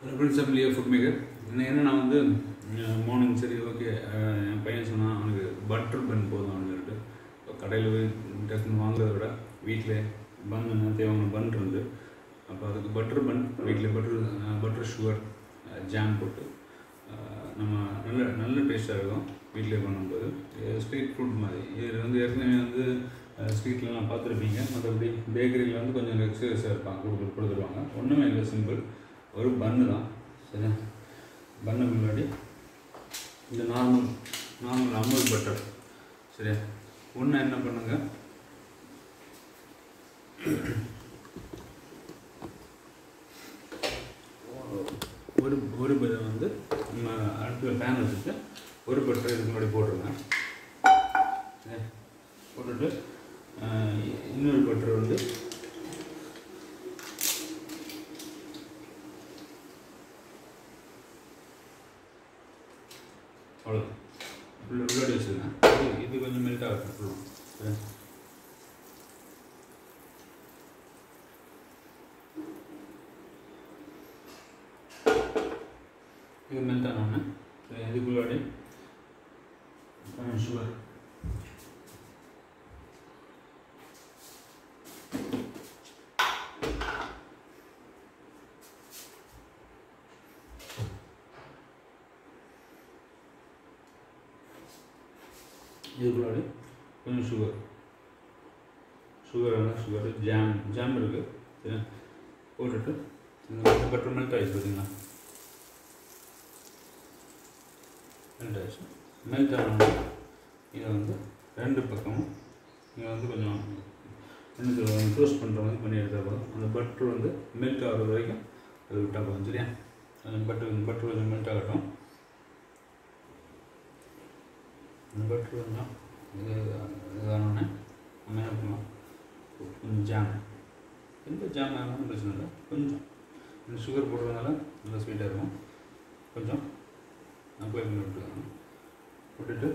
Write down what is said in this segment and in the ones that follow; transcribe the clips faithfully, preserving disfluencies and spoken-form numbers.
Friends of Leo food maker. என்ன நான் வந்து மார்னிங் சரி ஓகே என் பையன் சொன்னான் அவனுக்கு பட்டர் பன் போதும் அவனுக்கு கடையில் போய் டக்குன்னு வாங்குறத விட வீட்டில் பன் தேவையான பன் இருந்து அப்போ அதுக்கு பட்டர் பன் வீட்டில் பட்டர் பட்டர் சுகர் ஜாம் போட்டு நம்ம நல்ல நல்ல டேஸ்ட்டாக இருக்கும் வீட்டிலே பண்ணும்போது ஸ்ட்ரீட் ஃபுட் மாதிரி இது வந்து ஏற்கனவே வந்து ஸ்ட்ரீட்லலாம் பார்த்துருப்பீங்க மற்றபடி பேக்கரியில் வந்து கொஞ்சம் எக்ஸ்பீரியன்ஸாக இருப்பாங்க கொடுத்து கொடுத்துருவாங்க ஒன்றுமே இல்லை சிம்பிள் ஒரு பன்னு தான் சரியா பன்னு முன்னாடி இந்த நார்மல் நார்மல் அமுல் பட்டர் சரியா ஒன்று என்ன பண்ணுங்கள் ஒரு ஒரு பட்டர் வந்து நம்ம அடுப்பில் பேன் வச்சுட்டு ஒரு பட்டர் இதுக்கு முன்னாடி போட்டுருங்க போட்டுட்டு இன்னொரு பட்டர் வந்து அவ்வளோ உள்ளாடி வச்சுருங்க இது இது கொஞ்சம் மெல்ட் ஆகட்டும் இது மெல்ட் ஆனோடனே இதுக்குள்ளாடி சுகர் இதுக்குள்ளாடி கொஞ்சம் sugar sugar sugar jam jam இருக்குது சரி போட்டுட்டு இந்த பட்டர் மெல்ட் ஆகிடுச்சு பார்த்தீங்களா மெல்ட் ஆகிடுச்சு மெல்ட் ஆனோடனே இதை வந்து ரெண்டு பக்கமும் இங்கே வந்து கொஞ்சம் ரெண்டு டோஸ்ட் பண்ணுற மாதிரி பண்ணி எடுத்தால் போதும் அந்த பட்டர் வந்து மெல்ட் ஆகிற வரைக்கும் அது விட்டால் போதும் சரியா பட்டர் பட்டர் கொஞ்சம் மெல்ட் ஆகட்டும் இந்த பட்டர் கொஞ்சம் இது இதானோடனே நம்ம என்ன பண்ணலாம் கொஞ்சம் ஜாம் எந்த ஜாம் ஆனாலும் பிரச்சனை இல்லை கொஞ்சம் இந்த சுகர் போடுறதுனால நல்லா ஸ்வீட்டாக இருக்கும் கொஞ்சம் அப்ளை பண்ணி விட்டுருக்காங்க விட்டுட்டு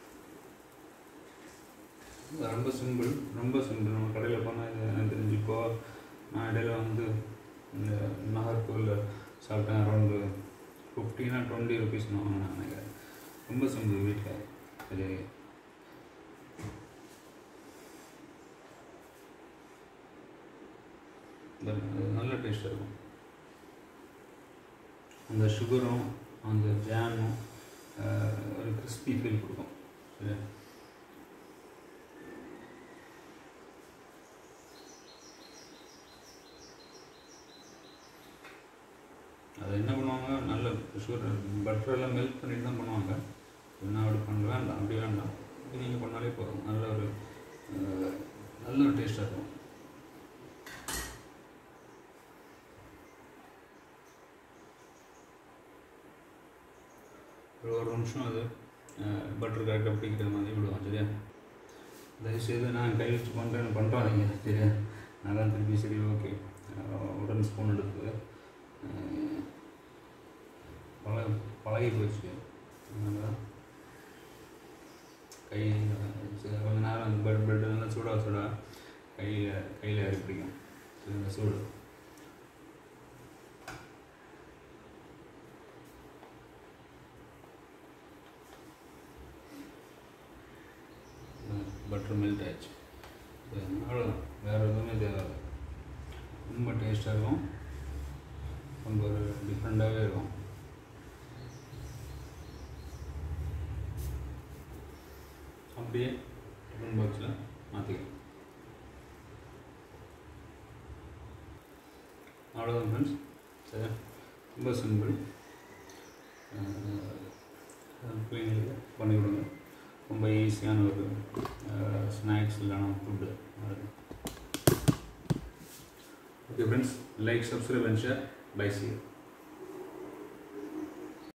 ரொம்ப சிம்பிள் ரொம்ப சிம்பிள் நம்ம கடையில் போனால் இது எனக்கு தெரிஞ்சுக்கோ நான் இடையில வந்து இந்த நாகர்கோவிலில் சாப்பிட்டேன் அரௌண்டு ஃபிஃப்டினா டுவெண்ட்டி ருபீஸ் நான் வாங்கினேன் நினைக்கிறேன் ரொம்ப சிம்பிள் வீட்டில் அது நல்ல டேஸ்ட்டாக இருக்கும் அந்த சுகரும் அந்த ஜாமும் ஒரு கிறிஸ்பி ஃபீல் கொடுக்கும் சரியா அதை என்ன பண்ணுவாங்க நல்ல சுகர் பட்டரெல்லாம் மெல்ட் பண்ணிட்டு தான் பண்ணுவாங்க நான் அப்படி பண்ண வேண்டாம் அப்படி வேண்டாம் இது நீங்கள் பண்ணாலே போதும் நல்ல ஒரு நல்ல ஒரு டேஸ்ட்டாக இருக்கும் ஒரு ஒரு நிமிஷம் அது பட்டர் கரெக்டாக பிடிக்கிற மாதிரி விடுவோம் சரியா தயவுசெய்து நான் கை வச்சு பண்ணுறேன்னு பண்ணுறாதீங்க சரியா நான் தான் திருப்பி சரி ஓகே உடனே ஸ்பூன் எடுத்து பழ பழகி போச்சு அதனால் கை கொஞ்ச நேரம் அந்த பெட் பெட் நல்லா சூடாக சூடாக கையில் கையில் ஏறி பிடிக்கும் சரி இந்த சூடு பட்டர் மெல்ட் ஆயிடுச்சு அவ்வளோதான் வேறு எதுவுமே தேவையில்லை ரொம்ப டேஸ்ட்டாக இருக்கும் ரொம்ப ஒரு டிஃப்ரெண்ட்டாகவே இருக்கும் அப்படியே டிஃபன் பாக்ஸில் மாற்றிக்கலாம் அவ்வளோதான் ஃப்ரெண்ட்ஸ் சரி ரொம்ப சிம்பிள் பிள்ளைங்களுக்கு பண்ணி கொடுங்க ரொம்ப ஈஸியான ஒரு ஸ்நாக்ஸ் இல்லைனா food okay friends like subscribe and share bye see you